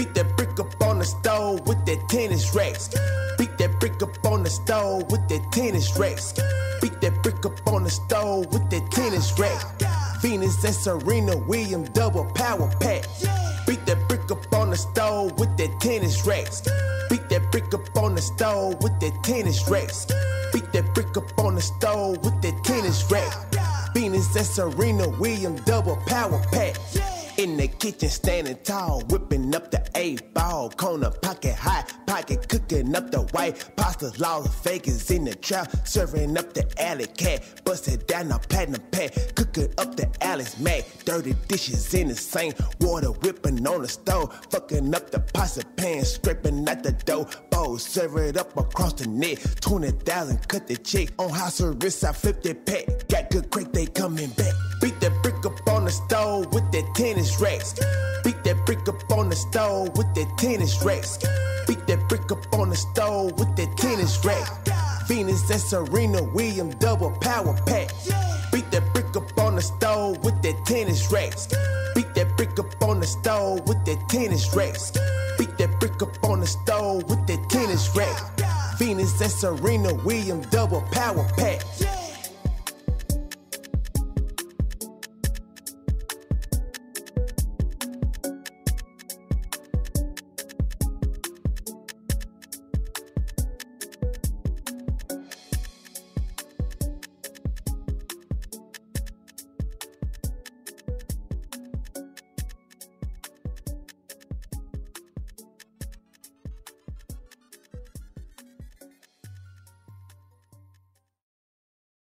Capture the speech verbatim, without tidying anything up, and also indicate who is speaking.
Speaker 1: Beat that brick up on the stove with that tennis racks. Beat that brick up on the stove with that tennis racks. Beat that brick up on the stove with that tennis rack. Venus and Serena Williams double power pack. Beat that brick up on the stove with that tennis racks. Beat that brick up on the stove with that tennis racks. Beat that brick up on the stove with that tennis rack. Venus and Serena Williams double power pack. In the kitchen standing tall, whipping up the eight ball, corner pocket high, pocket cooking up the white pasta. Las Vegas in the trap, serving up the alley cat, busted down the platinum pack, cooking up the Alice Mac. Dirty dishes in the sink, water whipping on the stove, fucking up the pasta pan, scraping out the dough bowl, serve it up across the net. Twenty thousand, cut the check on house arrest. I flip that pack, got good crack, they coming back. Beat that brick up on the stove with that tennis racks. Beat that brick up on the stove with that tennis racks. Beat that brick up on the stove with that tennis rack. Venus and Serena Williams double power pack. Beat that brick up on the stove with that tennis racks. Beat that brick up on the stove with that tennis racks. Beat that brick up on the stove with that tennis rack. Venus and Serena Williams double power pack.